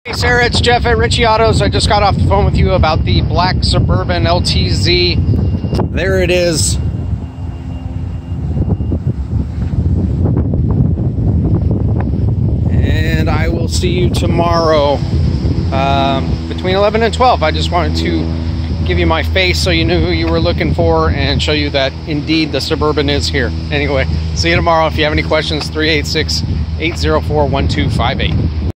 Hey Sarah, it's Jeff at Richie Autos. I just got off the phone with you about the black Suburban LTZ. There it is. And I will see you tomorrow between 11 and 12. I just wanted to give you my face so you knew who you were looking for and show you that indeed the Suburban is here. Anyway, see you tomorrow. If you have any questions, 386-804-1258.